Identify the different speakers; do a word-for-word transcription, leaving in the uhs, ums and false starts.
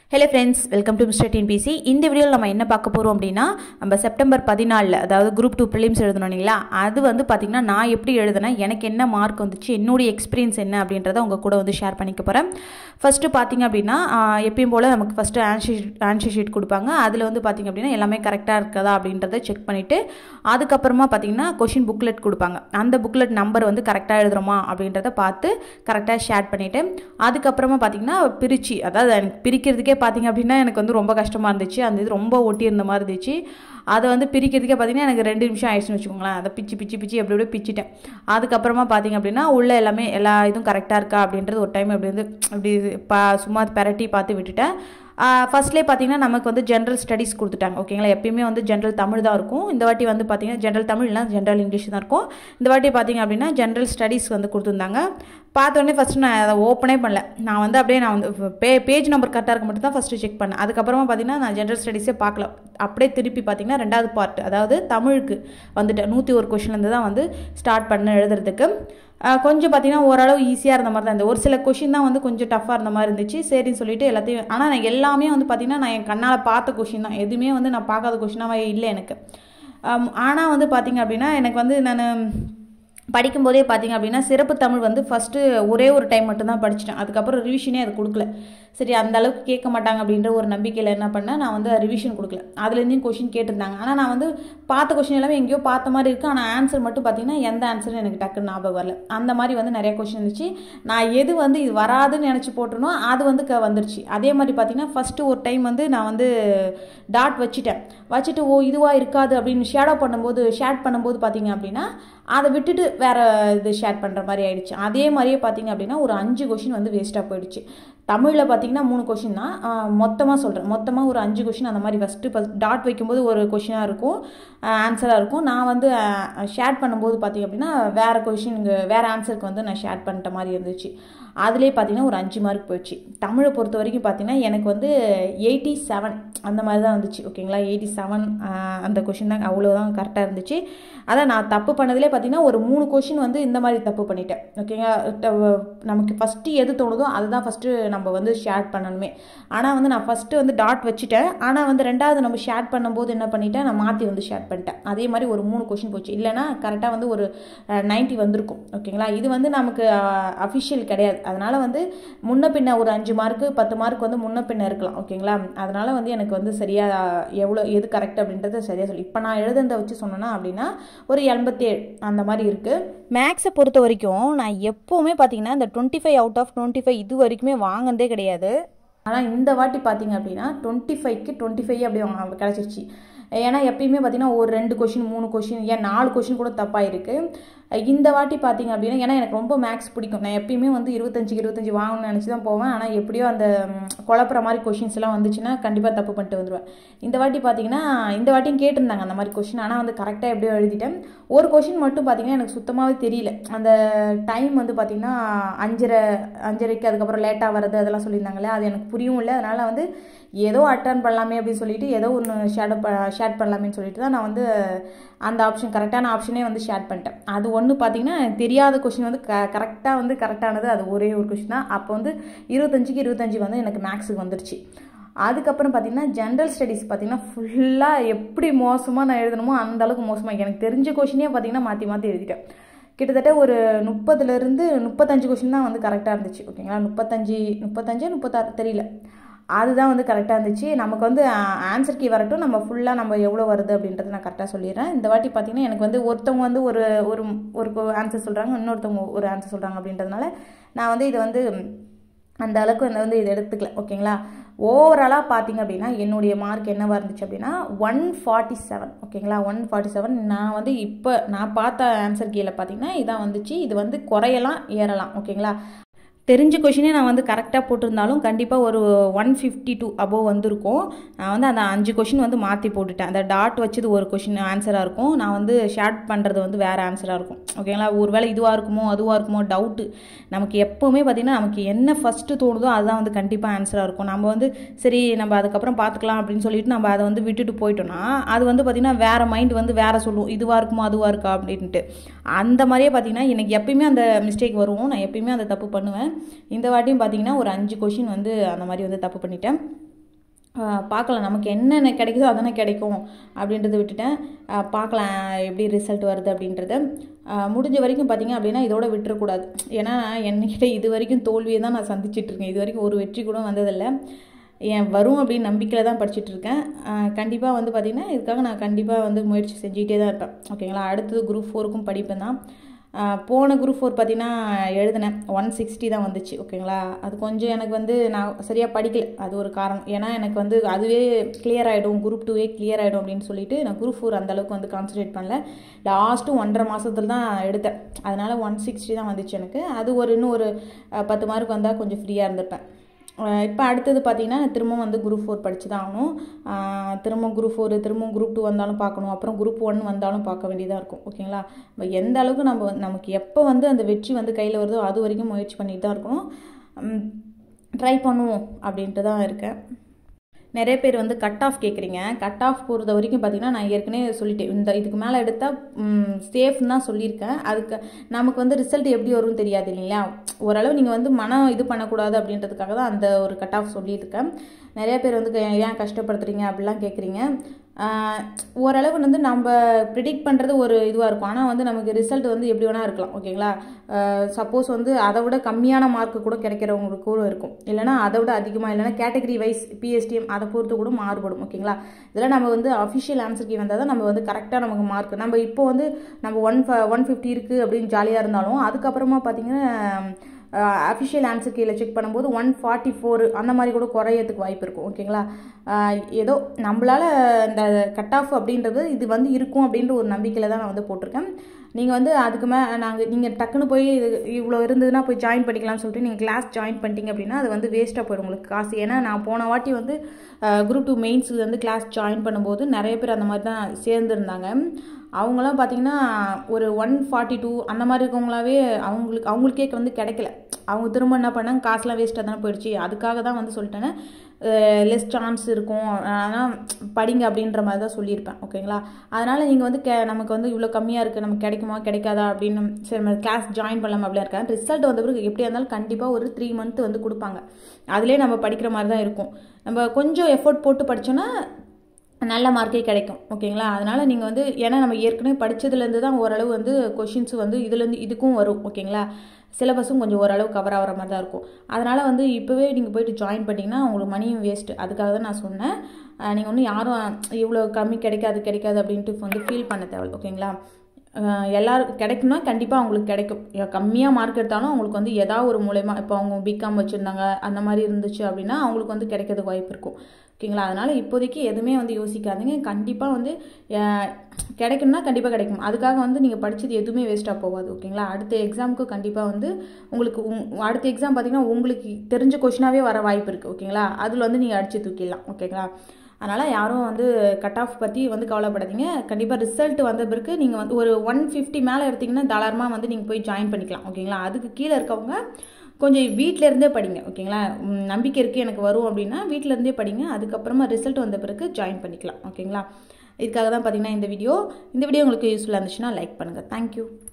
Speaker 1: Hello friends, welcome to Mister T N P C. இந்த வீடியோல நம்ம என்ன பார்க்க போறோம் அப்படினா நம்ம செப்டம்பர் பதினாலு அதாவது group two prelims எழுதணும்ங்களா அது வந்து பாத்தீங்கன்னா நான் எப்படி எழுதுனேன் எனக்கு என்ன மார்க் வந்துச்சு என்னோட எக்ஸ்பீரியன்ஸ் என்ன அப்படின்றத உங்க கூட வந்து ஷேர் பண்ணிக்க போறேன். ஃபர்ஸ்ட் பாத்தீங்க அப்படினா எப்பவும் போல நமக்கு ஃபர்ஸ்ட் ஆன்சர் ஷீட் கொடுப்பாங்க. அதுல வந்து பாத்தீங்க அப்படினா எல்லாமே கரெக்ட்டா இருக்கதா அப்படின்றத செக் பண்ணிட்டு அதுக்கு அப்புறமா பாத்தீங்கன்னா क्वेश्चन புக்லெட் கொடுப்பாங்க. அந்த புக்லெட் நம்பர் வந்து கரெக்ட்டா எழுதுறோமா அப்படின்றத பார்த்து கரெக்ட்டா ஷேர் பண்ணிட்டு அதுக்கு அப்புறமா பாத்தீங்கன்னா பிரிச்சி அதாவது எனக்கு பிரிக்கிறதுக்கே பாத்தீங்க அப்படினா எனக்கு வந்து ரொம்ப கஷ்டமா இருந்துச்சு. அந்த இது ரொம்ப ஒட்டி இருந்த மாதிரி இருந்துச்சு. அத வந்து பிரிக்கிறதுக்கே பாத்தீங்கன்னா எனக்கு ரெண்டு நிமிஷம் ஆயிடுச்சுன்னு வெச்சுக்கோங்களேன். அத பிச்சி பிச்சி பிச்சி அப்படியே அப்படியே பிச்சிட்டேன். அதுக்கு அப்புறமா பாத்தீங்க அப்படினா உள்ள எல்லாமே எல்லா இதுவும் கரெக்ட்டா இருக்கா அப்படின்றது ஒரு டைம் அப்படி வந்து அப்படி சும்மா பெரட்டி பார்த்து விட்டுட்டேன். ஃபர்ஸ்ட்லேயே பார்த்தீங்கன்னா நமக்கு வந்து ஜென்ரல் ஸ்டடீஸ் கொடுத்துட்டாங்க. ஓகேங்களா, எப்பயுமே வந்து ஜென்ரல் தமிழ் தான் இருக்கும். இந்த வாட்டி வந்து பார்த்தீங்கன்னா ஜென்ரல் தமிழ் இல்லை ஜென்ரல் இங்கிலீஷ் தான் இருக்கும். இந்த வாட்டி பார்த்தீங்க அப்படின்னா ஜென்ரல் ஸ்டடீஸ் வந்து கொடுத்துருந்தாங்க. பார்த்தோன்னே ஃபஸ்ட்டு நான் அதை ஓப்பனே பண்ணல. நான் வந்து அப்படியே நான் வந்து பே பேஜ் நம்பர் கரெக்டாக இருக்க மட்டும் தான் ஃபஸ்ட்டு செக் பண்ணேன். அதுக்கப்புறமா பார்த்தீங்கன்னா நான் ஜென்ரல் ஸ்டடீஸே பார்க்கல. அப்படியே திருப்பி பார்த்தீங்கன்னா ரெண்டாவது பார்ட் அதாவது தமிழுக்கு வந்துட்டு நூற்றி ஒரு கொஷின்லேருந்து தான் வந்து ஸ்டார்ட் பண்ண எழுதுறதுக்கு. கொஞ்சம் பார்த்தீங்கன்னா ஓரளவு ஈஸியாக இருந்த மாதிரி தான் இருந்தது. ஒரு சில கொஷின் தான் வந்து கொஞ்சம் டஃப்பாக இருந்த மாதிரி இருந்துச்சு. சரின்னு சொல்லிட்டு எல்லாத்தையும் ஆனால் நான் எல்லாமே வந்து பார்த்தீங்கன்னா நான் என் கண்ணால் பார்த்த கொஷின் தான். எதுவுமே வந்து நான் பார்க்காத கொஷினாகவே இல்லை எனக்கு. ஆனால் வந்து பார்த்தீங்க அப்படின்னா எனக்கு வந்து நான் படிக்கும்போதே பார்த்தீங்க அப்படின்னா சிறப்பு தமிழ் வந்து ஃபஸ்ட்டு ஒரே ஒரு டைம் மட்டும்தான் படிச்சிட்டேன். அதுக்கப்புறம் ரிவிஷனே அது கொடுக்கல. சரி அந்த அளவுக்கு கேட்க மாட்டாங்க அப்படின்ற ஒரு நம்பிக்கையில் என்ன பண்ணேன், நான் வந்து ரிவிஷன் கொடுக்கல. அதுலேருந்தையும் கொஷின் கேட்டிருந்தாங்க. ஆனால் நான் வந்து பார்த்த கொஷின் எல்லாமே எங்கேயோ பார்த்த மாதிரி இருக்குது. ஆனால் ஆன்சர் மட்டும் பார்த்தீங்கன்னா எந்த ஆன்சரும் எனக்கு டக்குன்னு ஞாபகம் வரல. அந்த மாதிரி வந்து நிறைய கொஷின் இருந்துச்சு. நான் எது வந்து இது வராதுன்னு நினச்சி போட்டனோ அது வந்து க வந்துருச்சு. அதே மாதிரி பார்த்தீங்கன்னா ஃபஸ்ட்டு ஒரு டைம் வந்து நான் வந்து டாட் வச்சுட்டேன். வச்சுட்டு ஓ இதுவாக இருக்காது அப்படின்னு ஷேடோ பண்ணும்போது ஷேட் பண்ணும்போது பார்த்தீங்க அப்படின்னா அதை விட்டுட்டு வேறு இது ஷேர் பண்ணுற மாதிரி ஆயிடுச்சு. அதே மாதிரியே பார்த்தீங்க அப்படின்னா ஒரு அஞ்சு கொஷின் வந்து வேஸ்ட்டாக போயிடுச்சு. தமிழில் பார்த்தீங்கன்னா மூணு கொஷின் தான் மொத்தமாக சொல்கிறேன். மொத்தமாக ஒரு அஞ்சு கொஷின் அந்த மாதிரி ஃபஸ்ட்டு ஃபஸ்ட் டாட் வைக்கும்போது ஒரு கொஷினாக இருக்கும் ஆன்சராக இருக்கும். நான் வந்து ஷேர் பண்ணும்போது பார்த்தீங்க அப்படின்னா வேறு கொஷினுக்கு வேறு ஆன்சருக்கு வந்து நான் ஷேர் பண்ணிட்ட மாதிரி இருந்துச்சு. அதுலேயே பார்த்தீங்கன்னா ஒரு அஞ்சு மார்க் போயிடுச்சு. தமிழை பொறுத்த வரைக்கும் பார்த்தீங்கன்னா எனக்கு வந்து எயிட்டி செவன் அந்த மாதிரி தான் வந்துச்சு. ஓகேங்களா, எயிட்டி செவன் அந்த கொஷின் தான் அவ்வளோதான் கரெக்டாக இருந்துச்சு. அதான் நான் தப்பு பண்ணதுலேயே பார்த்தீங்கன்னா ஒரு மூணு கொஷின் வந்து இந்த மாதிரி தப்பு பண்ணிட்டேன். ஓகேங்களா, நமக்கு ஃபஸ்ட்டு எது தோணுதோ அதுதான் ஃபஸ்ட்டு நம்ம வந்து ஷேர் பண்ணணுமே. ஆனால் வந்து நான் ஃபஸ்ட்டு வந்து டாட் வச்சுட்டேன். ஆனால் வந்து ரெண்டாவது நம்ம ஷேர் பண்ணும்போது என்ன பண்ணிட்டேன், நான் மாற்றி வந்து ஷேர் பண்ணிட்டேன். அதே மாதிரி ஒரு மூணு கொஷின் போச்சு. இல்லைனா கரெக்டாக வந்து ஒரு நைன்ட்டி வந்திருக்கும். ஓகேங்களா, இது வந்து நமக்கு அஃபிஷியல் கிடையாது. அதனால் வந்து முன்ன பின்ன ஒரு அஞ்சு மார்க்கு பத்து மார்க் வந்து முன்ன பின்ன இருக்கலாம். ஓகேங்களா, அதனால் வந்து எனக்கு வந்து சரியாக எவ்வளோ எது கரெக்ட் அப்படின்றத சரியாக சொல்லி இப்போ நான் எழுதுனதை வச்சு சொன்னேன்னா அப்படின்னா ஒரு எண்பத்தி ஏழு அந்த மாதிரி இருக்குது. மேக்ஸை பொறுத்த வரைக்கும் நான் எப்போவுமே பார்த்தீங்கன்னா இந்த twenty five out of twenty five இது வரைக்குமே வாங்கினதே கிடையாது. ஆனால் இந்த வாட்டி பார்த்தீங்க அப்படின்னா டுவெண்ட்டி ஃபைவ்க்கு டுவெண்ட்டி ஃபைவ் அப்படி கிடச்சிருச்சு. ஏன்னா எப்பயுமே பார்த்தீங்கன்னா ஒரு ரெண்டு கொஷின் மூணு கொஷின் ஏன் நாலு கொஷின் கூட தப்பாக இருக்குது. இந்த வாட்டி பார்த்தீங்க அப்படின்னா ஏன்னா எனக்கு ரொம்ப மேக்ஸ் பிடிக்கும். நான் எப்பயுமே வந்து இருபத்தஞ்சுக்கு இருபத்தஞ்சு வாங்கணும்னு நினச்சி தான் போவேன். ஆனால் எப்படியோ அந்த குழப்புற மாதிரி கொஷின்ஸ் எல்லாம் வந்துச்சுன்னா கண்டிப்பாக தப்பு பண்ணிட்டு வந்துடுவேன். இந்த வாட்டி பார்த்தீங்கன்னா இந்த வாட்டியும் கேட்டிருந்தாங்க அந்த மாதிரி கொஷின். ஆனால் வந்து கரெக்டாக எப்படியோ எழுதிட்டேன். ஒரு கொஷின் மட்டும் பார்த்தீங்கன்னா எனக்கு சுத்தமாகவே தெரியல. அந்த டைம் வந்து பார்த்தீங்கன்னா அஞ்சரை அஞ்சரைக்கு அதுக்கப்புறம் லேட்டாக வர்றது அதெல்லாம் சொல்லியிருந்தாங்களே அது எனக்கு புரியவும் இல்லை. அதனால் வந்து ஏதோ அட்டன் பண்ணலாமே அப்படின்னு சொல்லிட்டு ஏதோ ஒன்று ஷேடோ ஷேட் பண்ணலாமேன்னு சொல்லிட்டு தான் நான் வந்து அந்த ஆப்ஷன் கரெக்டான ஆப்ஷனே வந்து ஷேட் பண்ணிட்டேன். அது ஒன்று பார்த்தீங்கன்னா தெரியாத கொஷின் வந்து க கரெக்டாக வந்து கரெக்டானது அது ஒரே ஒரு கொஷின் தான். அப்போ வந்து இருபத்தஞ்சுக்கு இருபத்தஞ்சு வந்து எனக்கு மேக்ஸுக்கு வந்துருச்சு. அதுக்கப்புறம் பார்த்தீங்கன்னா ஜென்ரல் ஸ்டடீஸ் பார்த்தீங்கன்னா ஃபுல்லாக எப்படி மோசமாக நான் எழுதணுமோ அந்த அளவுக்கு மோசமாக எனக்கு தெரிஞ்ச கொஷினே பார்த்தீங்கன்னா மாற்றி மாற்றி எழுதிட்டேன். கிட்டத்தட்ட ஒரு முப்பதுலேருந்து முப்பத்தஞ்சு கொஷின் தான் வந்து கரெக்டாக இருந்துச்சு. ஓகேங்களா, முப்பத்தஞ்சு முப்பத்தஞ்சு முப்பத்தாறு தெரியல அதுதான் வந்து கரெக்டாக இருந்துச்சு. நமக்கு வந்து ஆன்சர் கீ வரட்டும் நம்ம ஃபுல்லாக நம்ம எவ்வளோ வருது அப்படின்றத நான் கரெக்டாக சொல்லிடுறேன். இந்த வாட்டி பார்த்தீங்கன்னா எனக்கு வந்து ஒருத்தவங்க வந்து ஒரு ஒரு ஒரு ஆன்சர் சொல்கிறாங்க இன்னொருத்தவங்க ஒரு ஆன்சர் சொல்கிறாங்க அப்படின்றதுனால நான் வந்து இதை வந்து அந்த அளவுக்கு வந்து இதை எடுத்துக்கல. ஓகேங்களா, ஓவராலாக பார்த்தீங்க அப்படின்னா என்னுடைய மார்க் என்னவாக இருந்துச்சு அப்படின்னா ஒன் ஃபார்ட்டி செவன் ஓகேங்களா ஒன் ஃபார்ட்டி செவன் நான் வந்து இப்போ நான் பார்த்த ஆன்சர் கீழே பார்த்தீங்கன்னா இதான் வந்துச்சு. இது வந்து குறையலாம் ஏறலாம். ஓகேங்களா, தெரிஞ்ச கொஷினே நான் வந்து கரெக்டாக போட்டிருந்தாலும் கண்டிப்பாக ஒரு ஒன் ஃபிஃப்டி டூ அபோவ் வந்திருக்கும். நான் வந்து அந்த அஞ்சு கொஷின் வந்து மாற்றி போட்டுட்டேன். அந்த டாட் வச்சது ஒரு கொஷின் ஆன்சராக இருக்கும். நான் வந்து ஷேட் பண்ணுறது வந்து வேறு ஆன்சராக இருக்கும். ஓகேங்களா, ஒரு வேளை இதுவாக இருக்குமோ அதுவாக இருக்குமோ டவுட்டு. நமக்கு எப்போவுமே பார்த்திங்கன்னா நமக்கு என்ன ஃபஸ்ட்டு தோணுதோ அதுதான் வந்து கண்டிப்பாக ஆன்சராக இருக்கும். நம்ம வந்து சரி நம்ம அதுக்கப்புறம் பார்த்துக்கலாம் அப்படின்னு சொல்லிட்டு நம்ம அதை வந்து விட்டுட்டு போயிட்டோம்னா அது வந்து பார்த்திங்கன்னா வேறு மைண்ட் வந்து வேறு சொல்லுவோம் இதுவாக இருக்குமோ அதுவாக இருக்கா அப்படின்ட்டு. அந்த மாதிரியே பார்த்திங்கன்னா எனக்கு எப்பயுமே அந்த மிஸ்டேக் வரும். நான் எப்பயுமே அந்த தப்பு பண்ணுவேன். இந்த வாட்டியும் பார்த்தீங்கன்னா ஒரு அஞ்சு கொஷின் வந்து அந்த மாதிரி வந்து தப்பு பண்ணிட்டேன். பார்க்கலாம் நமக்கு என்னென்ன கிடைக்குதோ அதானே கிடைக்கும் அப்படின்றத விட்டுட்டேன். பார்க்கலாம் எப்படி ரிசல்ட் வருது அப்படின்றத. முடிஞ்ச வரைக்கும் பார்த்திங்க அப்படின்னா இதோட விட்டுறக்கூடாது. ஏன்னா என்கிட்ட இது வரைக்கும் தோல்வியை தான் நான் சந்திச்சிட்ருக்கேன். இது வரைக்கும் ஒரு வெற்றி கூட வந்ததில்லை. என் வரும் அப்படின்னு நம்பிக்கையில் தான் படிச்சுட்ருக்கேன். கண்டிப்பாக வந்து பார்த்திங்கன்னா இதுக்காக நான் கண்டிப்பாக வந்து முயற்சி செஞ்சுக்கிட்டே தான் இருப்பேன். ஓகேங்களா. அடுத்தது குரூப் ஃபோருக்கும் படிப்பேன் தான். போன குரூப் ஃபோர் பார்த்திங்கன்னா எழுதினேன், ஒன் சிக்ஸ்டி தான் வந்துச்சு. ஓகேங்களா. அது கொஞ்சம் எனக்கு வந்து நான் சரியாக படிக்கல, அது ஒரு காரணம். ஏன்னா எனக்கு வந்து அதுவே கிளியர் ஆகிடும், குரூப் டூவே கிளியர் ஆகிடும் அப்படின்னு சொல்லிட்டு நான் குரூப் ஃபோர் அந்தளவுக்கு வந்து கான்சன்ட்ரேட் பண்ணல. லாஸ்ட்டும் ஒன்றரை மாதத்துல தான் எடுத்தேன். அதனால் ஒன் சிக்ஸ்டி தான் வந்துச்சு எனக்கு. அது ஒரு இன்னும் ஒரு பத்து மார்க் வந்தால் கொஞ்சம் ஃப்ரீயாக இருந்திருப்பேன். இப்போ அடுத்தது பார்த்திங்கன்னா திரும்பவும் வந்து குரூப் ஃபோர் படித்து தான் ஆகணும். திரும்ப குரூப் ஃபோரு திரும்பவும் குரூப் டூ வந்தாலும் பார்க்கணும், அப்புறம் குரூப் ஒன் வந்தாலும் பார்க்க வேண்டியதாக இருக்கும். ஓகேங்களா. எந்த அளவுக்கு நம்ம நமக்கு எப்போ வந்து அந்த வெற்றி வந்து கையில் வருதோ அது வரைக்கும் முயற்சி பண்ணிட்டு தான் இருக்கணும். ட்ரை பண்ணுவோம் அப்படின்ட்டு தான் இருக்கேன். நிறைய பேர் வந்து கட் ஆஃப் கேட்குறீங்க. கட் ஆஃப் போகிறத வரைக்கும் பார்த்திங்கன்னா நான் ஏற்கனவே சொல்லிட்டேன், இந்த இதுக்கு மேலே எடுத்தால் சேஃப்னு தான் சொல்லியிருக்கேன். அதுக்கு நமக்கு வந்து ரிசல்ட் எப்படி வரும்னு தெரியாது இல்லைங்களா. ஓரளவு நீங்கள் வந்து மனம் இது பண்ணக்கூடாது அப்படின்றதுக்காக தான் அந்த ஒரு கட் ஆஃப் சொல்லியிருக்கேன். நிறைய பேர் வந்து ஏன் கஷ்டப்படுத்துறீங்க அப்படிலாம் கேட்குறீங்க. ஓரளவு வந்து நம்ம ப்ரிடிக்ட் பண்ணுறது ஒரு இதுவாக இருக்கும். ஆனால் வந்து நமக்கு ரிசல்ட் வந்து எப்படி வேணால் இருக்கலாம். ஓகேங்களா. சப்போஸ் வந்து அதை விட கம்மியான மார்க்கு கூட கிடைக்கிறவங்களுக்கு கூட இருக்கும், இல்லைனா அதை விட அதிகமாக, இல்லைனா கேட்டகரி வைஸ் பிஎஸ்டிஎம் அதை பொறுத்து கூட மாறுபடும். ஓகேங்களா. இதெல்லாம் நம்ம வந்து அஃபிஷியல் ஆன்சர் கீ வந்தால் தான் நம்ம வந்து கரெக்டாக நமக்கு மார்க். நம்ம இப்போ வந்து நம்ம ஒன் ஒன் ஃபிஃப்டி இருக்குது அப்படின்னு ஜாலியாக இருந்தாலும் அதுக்கப்புறமா பார்த்திங்கன்னா அஃபிஷியல் ஆன்சர் கீழே செக் பண்ணும்போது ஒன் ஃபார்ட்டி ஃபோர் அந்த மாதிரி கூட குறையறதுக்கு வாய்ப்பு இருக்கும். ஓகேங்களா. ஏதோ நம்மளால் இந்த கட் ஆஃப் அப்படின்றது இது வந்து இருக்கும் அப்படின்ற ஒரு நம்பிக்கையில் தான் நான் வந்து போட்டிருக்கேன். நீங்கள் வந்து அதுக்கு மே நாங்கள் நீங்கள் டக்குன்னு போய் இது இவ்வளோ இருந்ததுன்னா போய் ஜாயின் பண்ணிக்கலாம்னு சொல்லிட்டு நீங்கள் கிளாஸ் ஜாயின் பண்ணிட்டீங்க அப்படின்னா அது வந்து வேஸ்ட்டாக போயிடும் உங்களுக்கு காசு. ஏன்னா நான் போன வாட்டி வந்து குரூப் டூ மெயின்ஸில் வந்து கிளாஸ் ஜாயின் பண்ணும்போது நிறைய பேர் அந்த மாதிரி தான் சேர்ந்துருந்தாங்க. அவங்களாம் பார்த்திங்கன்னா ஒரு ஒன் ஃபார்ட்டி டூ அந்த மாதிரி இருக்கவங்களாவே அவங்களுக்கு அவங்களுக்கே வந்து கிடைக்கல. அவங்க திரும்ப என்ன பண்ணாங்க, காசுலாம் வேஸ்ட்டாக தானே போயிடுச்சு. அதுக்காக தான் வந்து சொல்லிட்டேன்னா லெஸ் சான்ஸ் இருக்கும், ஆனால் படிங்க அப்படின்ற மாதிரி தான் சொல்லியிருப்பேன். ஓகேங்களா. அதனால் நீங்கள் வந்து கே நமக்கு வந்து இவ்வளோ கம்மியாக இருக்குது, நமக்கு கிடைக்குமா கிடைக்காதா அப்படின்னு சரி நம்ம கிளாஸ் ஜாயின் பண்ணலாம் அப்படிலாம் இருக்கேன். ரிசல்ட் வந்த பிறகு எப்படியா இருந்தாலும் கண்டிப்பாக ஒரு த்ரீ மந்த் வந்து கொடுப்பாங்க. அதிலே நம்ம படிக்கிற மாதிரி தான் இருக்கும். நம்ம கொஞ்சம் எஃபோர்ட் போட்டு படித்தோன்னா நல்ல மார்க்கே கிடைக்கும். ஓகேங்களா. அதனால் நீங்கள் வந்து ஏன்னா நம்ம ஏற்கனவே படித்ததுலேருந்து தான் ஓரளவு வந்து கொஷின்ஸ் வந்து இதுலேருந்து இதுக்கும் வரும். ஓகேங்களா. சிலபஸும் கொஞ்சம் ஓரளவு கவர் ஆகிற மாதிரி தான் இருக்கும். அதனால் வந்து இப்போவே நீங்கள் போய்ட்டு ஜாயின் பண்ணிங்கன்னா உங்களுக்கு மணியும் வேஸ்ட்டு. அதுக்காக தான் நான் சொன்னேன். நீங்கள் ஒன்றும் யாரும் இவ்வளோ கம்மி கிடைக்காது கிடைக்காது அப்படின்ட்டு வந்து ஃபீல் பண்ண தேவை. ஓகேங்களா. எல்லாரும் கிடைக்கும்னா கண்டிப்பாக அவங்களுக்கு கிடைக்கும். கம்மியாக மார்க் எடுத்தாலும் அவங்களுக்கு வந்து ஏதாவது ஒரு மூலயமா இப்போ அவங்க பிகாம் வச்சுருந்தாங்க அந்த மாதிரி இருந்துச்சு அப்படின்னா அவங்களுக்கு வந்து கிடைக்கிறதுக்கு வாய்ப்பு இருக்கும். ஓகேங்களா. அதனால் இப்போதைக்கு எதுவுமே வந்து யோசிக்காதீங்க. கண்டிப்பாக வந்து கிடைக்கும்னா கண்டிப்பாக கிடைக்கும். அதுக்காக வந்து நீங்கள் படித்தது எதுவுமே வேஸ்ட்டாக போகாது. ஓகேங்களா. அடுத்த எக்ஸாமுக்கு கண்டிப்பாக வந்து உங்களுக்கு அடுத்த எக்ஸாம் பார்த்திங்கன்னா உங்களுக்கு தெரிஞ்ச கொஷினாகவே வர வாய்ப்பு இருக்குது. ஓகேங்களா. அதில் வந்து நீங்கள் அடித்து தூக்கிடலாம். ஓகேங்களா. அதனால் யாரும் வந்து கட் ஆஃப் பற்றி வந்து கவலைப்படாதீங்க. கண்டிப்பாக ரிசல்ட் வந்த பிறகு நீங்கள் வந்து ஒரு ஒன் ஃபிஃப்டி மேலே எடுத்திங்கன்னா தாராளமாக வந்து நீங்கள் போய் ஜாயின் பண்ணிக்கலாம். ஓகேங்களா. அதுக்கு கீழே இருக்கவங்க கொஞ்சம் வீட்டிலேருந்தே படிங்க. ஓகேங்களா. நம்பிக்கை இருக்குது எனக்கு வரும் அப்படின்னா வீட்டிலேருந்தே படிங்க. அதுக்கப்புறமா ரிசல்ட் வந்த பிறகு ஜாயின் பண்ணிக்கலாம். ஓகேங்களா. இதுக்காக தான் பார்த்திங்கன்னா இந்த வீடியோ இந்த வீடியோ உங்களுக்கு யூஸ்ஃபுல்லாக இருந்துச்சுன்னா லைக் பண்ணுங்கள். தேங்க்யூ.